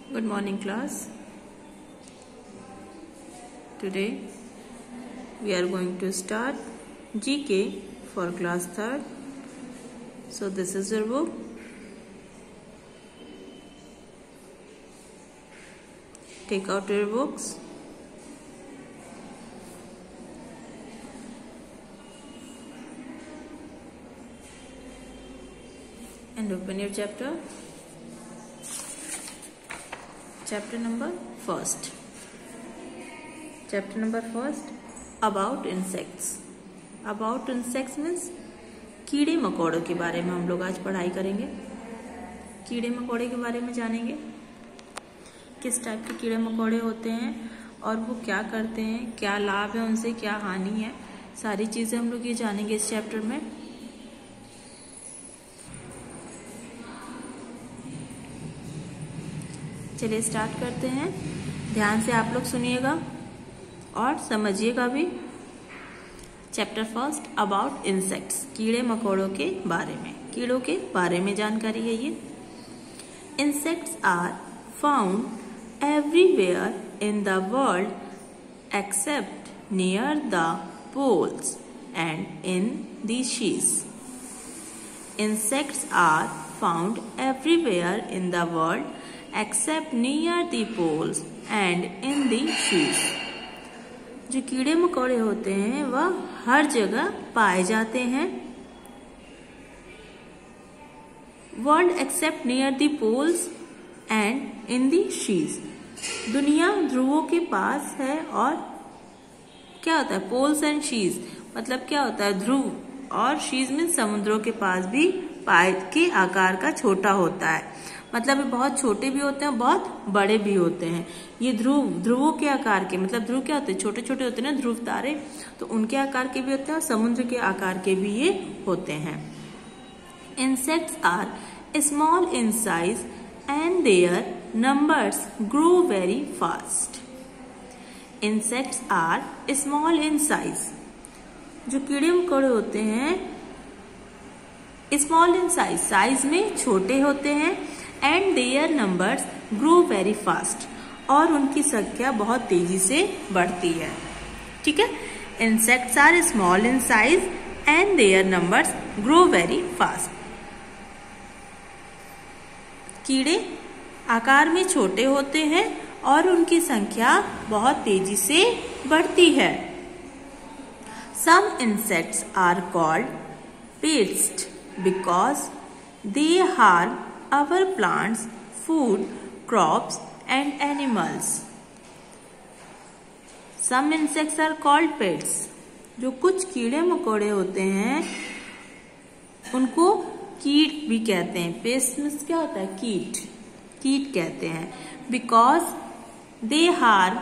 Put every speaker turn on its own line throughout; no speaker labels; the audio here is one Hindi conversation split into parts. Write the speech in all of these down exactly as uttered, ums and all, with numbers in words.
Good morning, class. Today we are going to start G K for class third. So this is your book. Take out your books. And open your chapter. Chapter number first. Chapter number first about insects. About insects means कीड़े मकोड़ों के बारे में हम लोग आज पढ़ाई करेंगे. कीड़े मकोड़े के बारे में जानेंगे. किस टाइप के कीड़े मकोड़े होते हैं और वो क्या करते हैं, क्या लाभ है उनसे, क्या हानि है, सारी चीजें हम लोग ये जानेंगे इस चैप्टर में. चलिए स्टार्ट करते हैं. ध्यान से आप लोग सुनिएगा और समझिएगा भी. Chapter first about insects. कीड़े मकोड़ों के बारे में, कीड़ों के बारे में जानकारी है ये. Insects are found everywhere in the world except near the poles and in the seas. Insects are found everywhere in the world except near the poles and in the sheets. जो कीड़े मकोड़े होते हैं वह हर जगह पाए जाते हैं. World except near the poles and in the seas. दुनिया ध्रुवों के पास है और क्या होता है पोल्स एंड शीज मतलब क्या होता है ध्रुव, और शीज में समुद्रों के पास भी पाए के आकार का छोटा होता है. मतलब ये बहुत छोटे भी होते हैं, बहुत बड़े भी होते हैं. ये ध्रुव ध्रुवों के आकार के, मतलब ध्रुव क्या होते हैं, छोटे छोटे होते हैं ना ध्रुव तारे, तो उनके आकार के भी होते हैं और समुद्र के आकार के भी ये होते हैं. Insects are small in size and their numbers grow very fast. Insects are small in size. जो कीड़े मकोड़े होते हैं स्मॉल इन साइज, साइज में छोटे होते हैं. And their numbers grow very fast, और उनकी संख्या बहुत तेजी से बढ़ती है. ठीक है. Insects are small in size and their numbers grow very fast. कीड़े आकार में छोटे होते हैं और उनकी संख्या बहुत तेजी से बढ़ती है. Some insects are called pest because they harm our plants, food, crops and animals. Some insects are called pests. जो कुछ कीड़े मकोड़े होते हैं उनको कीट भी कहते हैं. पेस्ट मीन्स क्या होता है कीट, कीट कहते हैं. Because they harm,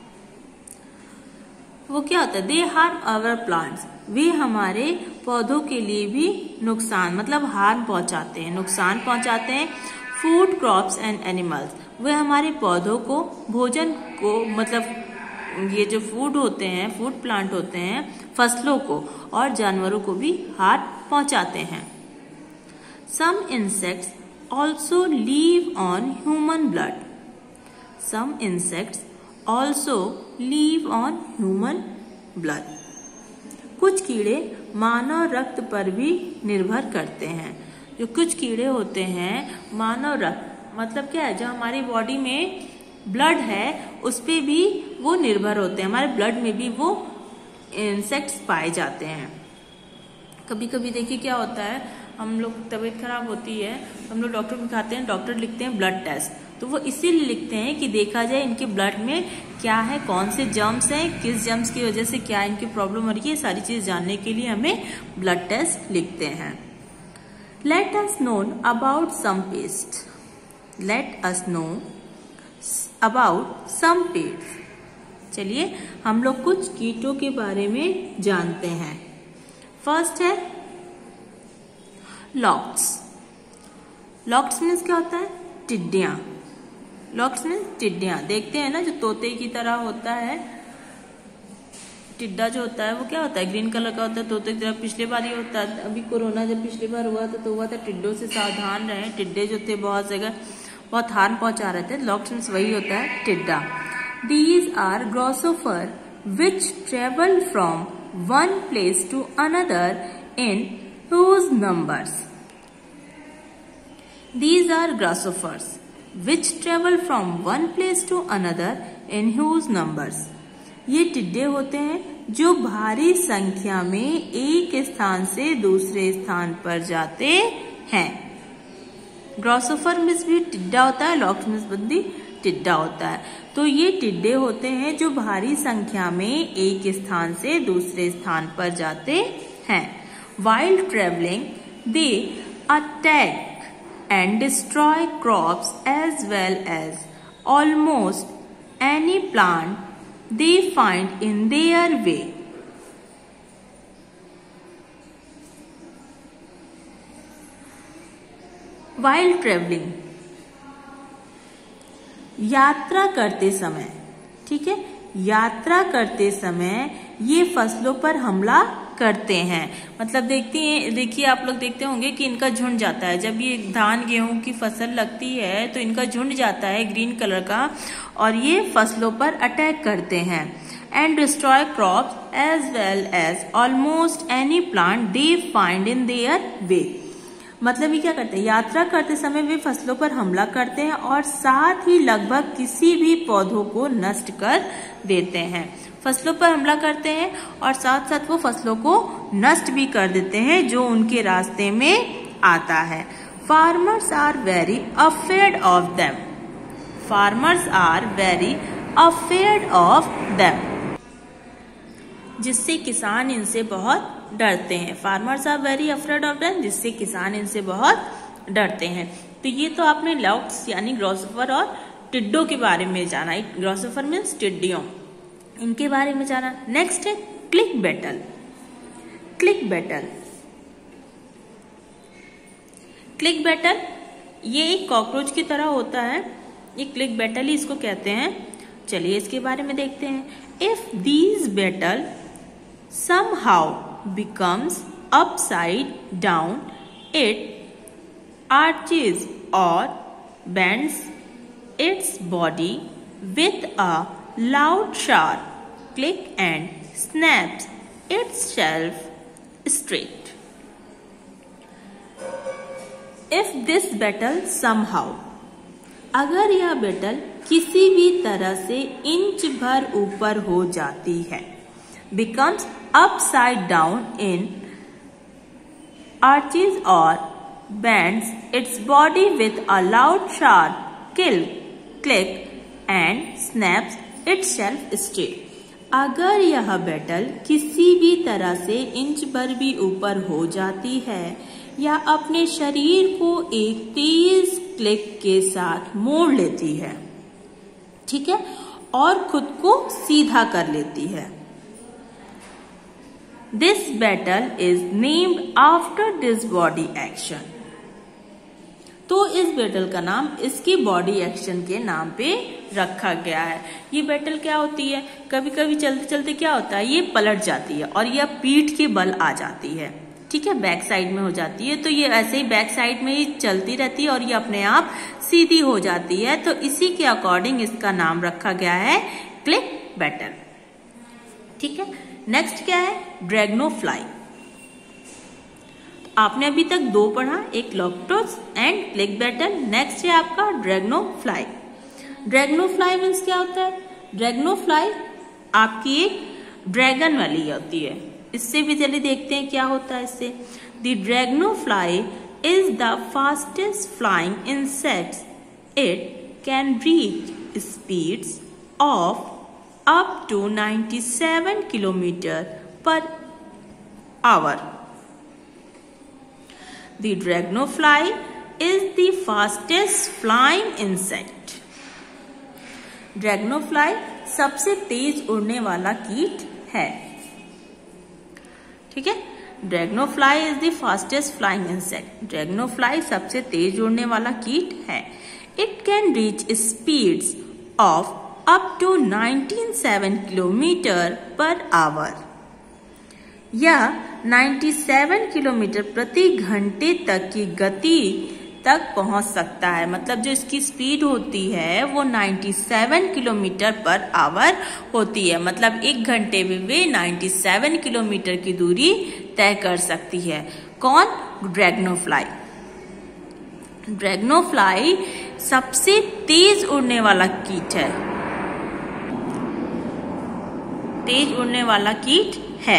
वो क्या होता है, दे हार्म our plants, वे हमारे पौधों के लिए भी नुकसान मतलब हार्म पहुंचाते हैं, नुकसान पहुंचाते हैं. फूड क्रॉप्स एंड एनिमल्स, वे हमारे पौधों को, भोजन को, मतलब ये जो फूड होते हैं, फूड प्लांट होते हैं, फसलों को और जानवरों को भी हार्म पहुंचाते हैं. Some insects also live on human blood. Some insects also live on human blood. कुछ कीड़े मानव रक्त पर भी निर्भर करते हैं. जो कुछ कीड़े होते हैं मानव रक्त मतलब क्या है, जो हमारी बॉडी में ब्लड है उस पे भी वो निर्भर होते हैं. हमारे ब्लड में भी वो इंसेक्ट्स पाए जाते हैं. कभी कभी देखिए क्या होता है, हम लोग तबीयत खराब होती है हम लोग डॉक्टर को दिखाते हैं, डॉक्टर लिखते हैं ब्लड टेस्ट, तो वो इसीलिए लिखते हैं कि देखा जाए इनके ब्लड में क्या है, कौन से जर्म्स हैं, किस जर्म्स की वजह से क्या इनकी प्रॉब्लम हो रही है, सारी चीज जानने के लिए हमें ब्लड टेस्ट लिखते हैं. Let us know about some pest. Let us know about some pest. चलिए हम लोग कुछ कीटों के बारे में जानते हैं. फर्स्ट है लॉक्स. लॉक्स मीन्स क्या होता है, टिड्डियां. Locks means टिड्डियां. देखते हैं ना जो तोते की तरह होता है, टिड्डा जो होता है वो क्या होता है, ग्रीन कलर का होता है तोते की तरह. पिछले बार ये होता है, अभी कोरोना जब पिछली बार हुआ था तो हुआ था टिड्डों से सावधान रहें. टिड्डे जो थे बहुत जगह बहुत हार्म पहुंचा रहे थे। लॉक्स मीन्स वही होता है टिड्डा। These are grasshopper which travel from one place to another in huge numbers. These are grasshoppers which travel from one place to another in huge numbers. ये टिड्डे होते हैं जो भारी संख्या में एक स्थान से दूसरे स्थान पर जाते हैं। ग्रॉसोफर मीन्स भी टिड्डा होता है, लॉक्स मीन्स भी टिड्डा होता है। तो ये टिड्डे होते हैं जो भारी संख्या में एक स्थान से दूसरे स्थान पर जाते हैं। While traveling, they attack and destroy crops as well as almost any plant they find in their way. While traveling, यात्रा करते समय, ठीक है, यात्रा करते समय ये फसलों पर हमला करते हैं। मतलब देखते हैं, देखिए आप लोग देखते होंगे कि इनका झुंड जाता है। जब ये धान गेहूं की फसल लगती है तो इनका झुंड जाता है ग्रीन कलर का और ये फसलों पर अटैक करते हैं। And destroy crops as well as almost any plant they find in their way. मतलब ये क्या करते हैं, यात्रा करते समय वे फसलों पर हमला करते हैं और साथ ही लगभग किसी भी पौधों को नष्ट कर देते हैं। फसलों पर हमला करते हैं और साथ साथ वो फसलों को नष्ट भी कर देते हैं जो उनके रास्ते में आता है। Farmers are very afraid of them. Farmers are very afraid of them, जिससे किसान इनसे बहुत डरते हैं। Farmers are very afraid of them, जिससे किसान इनसे बहुत डरते हैं। तो ये तो आपने लॉक्स यानी ग्रॉसोफर और टिड्डों के बारे में जाना। ग्रॉसोफर मीन्स टिड्डियों, इनके बारे में जाना। नेक्स्ट है click beetle. Click beetle click beetle ये एक कॉकरोच की तरह होता है। ये क्लिक बेटल ही इसको कहते हैं। चलिए इसके बारे में देखते हैं। If these beetle somehow becomes upside down, it arches or bends its body with a loud sharp click and snaps itself straight. If this beetle somehow, अगर यह बेटल किसी भी तरह से इंच भर ऊपर हो जाती है, becomes upside down in arches or bends its body with a loud sharp click and snaps itself straight. अगर यह बेटल किसी भी तरह से इंच भर भी ऊपर हो जाती है या अपने शरीर को एक तेज क्लिक के साथ मोड़ लेती है, ठीक है, और खुद को सीधा कर लेती है। This battle is named after this body action. तो इस बैटल का नाम इसकी बॉडी एक्शन के नाम पे रखा गया है। ये बैटल क्या होती है, कभी कभी चलते चलते क्या होता है, ये पलट जाती है और यह पीठ के बल आ जाती है, ठीक है, बैक साइड में हो जाती है। तो ये ऐसे ही बैक साइड में ही चलती रहती है और ये अपने आप सीधी हो जाती है। तो इसी के अकॉर्डिंग इसका नाम रखा गया है क्लिक बैटल, ठीक है। नेक्स्ट क्या है, ड्रैगनोफ्लाई। आपने अभी तक दो पढ़ा, एक locust and click beetle. Next है आपका ड्रैगनोफ्लाई। ड्रैगनोफ्लाई मीन्स क्या होता है, ड्रैगनोफ्लाई आपकी एक ड्रैगन वाली होती है। इससे भी चलिए देखते हैं क्या होता है इससे। The dragonfly is the fastest flying insect. It can reach speeds of up to ninety-seven kilometers per hour. The dragonfly is the fastest flying insect. Dragonfly सबसे तेज उड़ने वाला कीट है, ठीक है। Dragonfly is the fastest flying insect. Dragonfly सबसे तेज उड़ने वाला कीट है। It can reach speeds of up to ninety-seven kilometre per hour. यह सत्तानवे किलोमीटर प्रति घंटे तक की गति तक पहुंच सकता है। मतलब जो इसकी स्पीड होती है वो सत्तानवे किलोमीटर पर आवर होती है। मतलब एक घंटे में वे सत्तानवे किलोमीटर की दूरी तय कर सकती है। कौन? ड्रैगनोफ्लाई। ड्रैगनोफ्लाई सबसे तेज उड़ने वाला कीट है, तेज उड़ने वाला कीट है।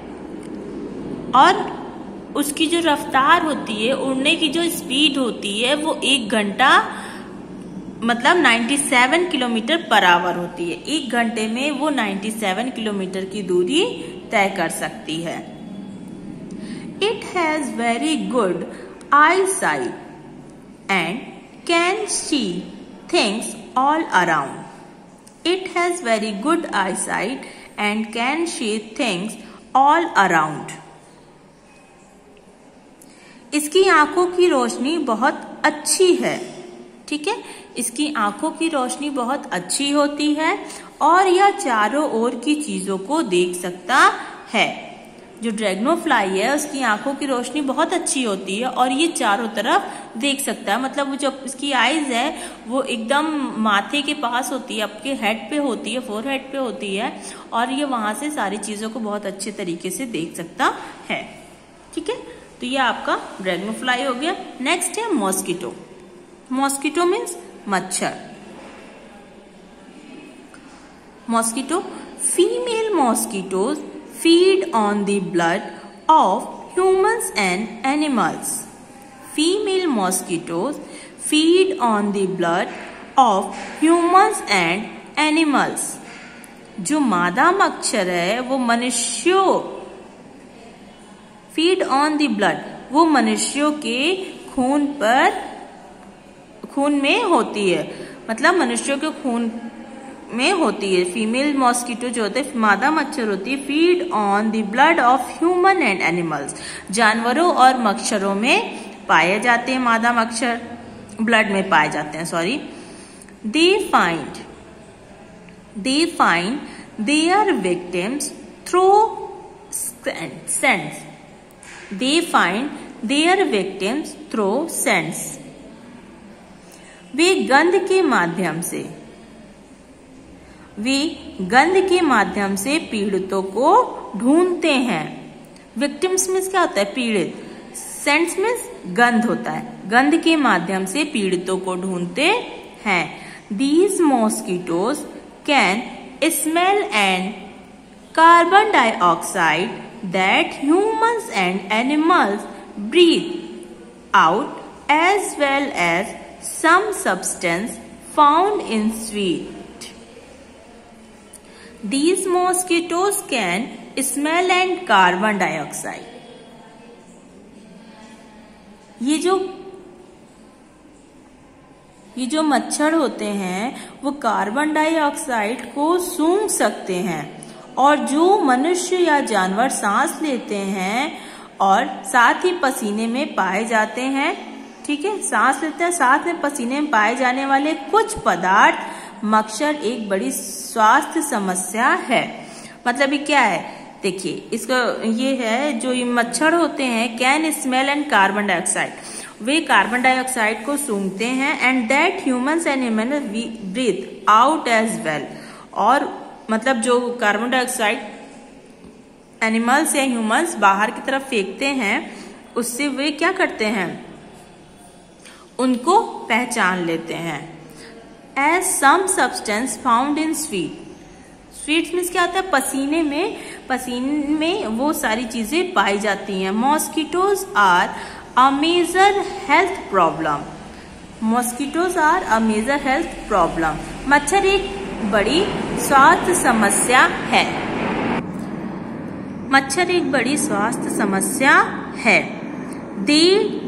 और उसकी जो रफ्तार होती है, उड़ने की जो स्पीड होती है वो एक घंटा मतलब सत्तानवे किलोमीटर पर आवर होती है। एक घंटे में वो सत्तानवे किलोमीटर की दूरी तय कर सकती है। It has very good eye sight and can see things all around. It has very good eye sight and can see things all around. इसकी आंखों की रोशनी बहुत अच्छी है। ठीक है, इसकी आंखों की रोशनी बहुत अच्छी होती है और यह चारों ओर की चीजों को देख सकता है। जो ड्रैगनोफ्लाई है उसकी आंखों की रोशनी बहुत अच्छी होती है और ये चारों तरफ देख सकता है। मतलब वो जो इसकी आईज है वो एकदम माथे के पास होती है, आपके हेड पे होती है, फोर हेड पे होती है और ये वहां से सारी चीजों को बहुत अच्छे तरीके से देख सकता है। ठीक है, तो ये आपका ड्रैगनोफ्लाई हो गया। नेक्स्ट है मॉस्किटो। मॉस्किटो मीन्स मच्छर। Mosquito, female mosquitoes feed on the blood of humans and animals. Female mosquitoes feed on the blood of humans and animals. जो मादा मच्छर है वो मनुष्यों, फीड ऑन द ब्लड, वो मनुष्यों के खून पर, खून में होती है। मतलब मनुष्यों के खून में होती है। फीमेल मॉस्किटो जो होते हैं, मादा मच्छर होती है, feed on the blood of human and animals. जानवरों और मच्छरों में पाए जाते हैं, मादा मच्छर ब्लड में पाए जाते हैं, sorry. They find they find their victims through scents. They find their victims through scents. वे गंध के माध्यम से वे गंध के माध्यम से पीड़ितों को ढूंढते हैं। विक्टिम्स मीन्स क्या होता है? पीड़ित। सेंट्स मीन्स गंध होता है। गंध के माध्यम से पीड़ितों को ढूंढते हैं। These mosquitoes can smell and carbon dioxide that humans and animals breathe out as well as some substance found in sweat. These mosquitoes can smell and carbon dioxide. ये जो ये जो मच्छर होते हैं वो कार्बन डाइऑक्साइड को सूंघ सकते हैं और जो मनुष्य या जानवर सांस लेते हैं और साथ ही पसीने में पाए जाते हैं। ठीक है, सांस लेते हैं, साथ में पसीने में पाए जाने वाले कुछ पदार्थ मच्छर एक बड़ी स्वास्थ्य समस्या है। मतलब ये क्या है? देखिए, इसका ये है, जो ये मच्छर होते हैं can smell and carbon dioxide, वे कार्बन डाइऑक्साइड को सूंघते हैं and that humans and animals breathe out as well. और मतलब जो कार्बन डाइऑक्साइड एनिमल्स या ह्यूमंस बाहर की तरफ फेंकते हैं उससे वे क्या करते हैं? उनको पहचान लेते हैं। As some substance found in sweet. Sweets means क्या होता है? पसीने में पसीने में वो सारी चीजें पाई जाती हैं। Mosquitoes are a major health problem. Mosquitoes are a major health problem. मच्छर एक बड़ी स्वास्थ्य समस्या है। मच्छर एक बड़ी स्वास्थ्य समस्या है। They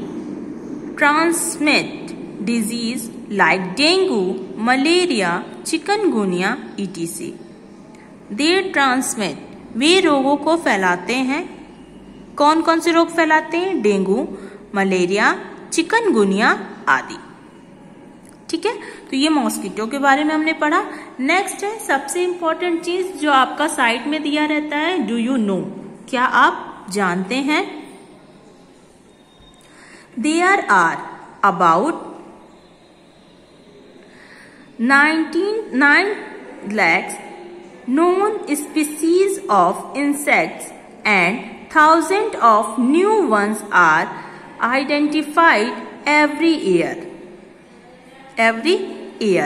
transmit disease like dengue, malaria, chikungunya etc. They transmit, वे रोगों को फैलाते हैं। कौन कौन से रोग फैलाते हैं? डेंगू, मलेरिया, चिकनगुनिया आदि। ठीक है, तो ये मॉस्किटो के बारे में हमने पढ़ा। नेक्स्ट है सबसे इंपॉर्टेंट चीज जो आपका साइट में दिया रहता है, डू यू नो, क्या आप जानते हैं? There are about ninety-nine lakhs known species of insects and thousands of new ones are identified every year. Every year.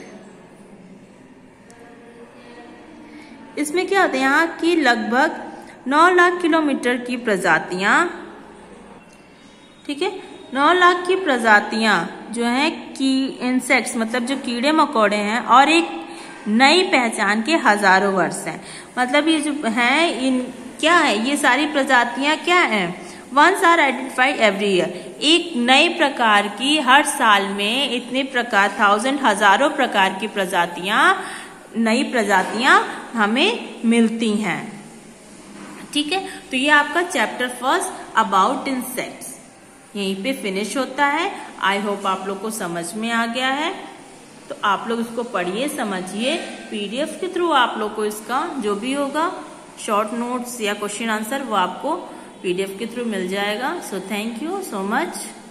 इसमें क्या होता है, यहाँ की लगभग नौ लाख किलोमीटर की प्रजातियां, ठीक है, नौ लाख की प्रजातियां जो हैं की इंसेक्ट्स मतलब जो कीड़े मकोड़े हैं, और एक नई पहचान के हजारों वर्ष हैं। मतलब ये जो हैं इन क्या है, ये सारी प्रजातियां क्या हैं, ones are identified every year, एक नए प्रकार की हर साल में इतने प्रकार थाउजेंड हजारों प्रकार की प्रजातियां, नई प्रजातियां हमें मिलती हैं। ठीक है, तो ये आपका चैप्टर फर्स्ट अबाउट इंसेक्ट्स यहीं पे फिनिश होता है। आई होप आप लोग को समझ में आ गया है, तो आप लोग इसको पढ़िए, समझिए, पीडीएफ के थ्रू आप लोग को इसका जो भी होगा शॉर्ट नोट्स या क्वेश्चन आंसर वो आपको पीडीएफ के थ्रू मिल जाएगा। So thank you so much.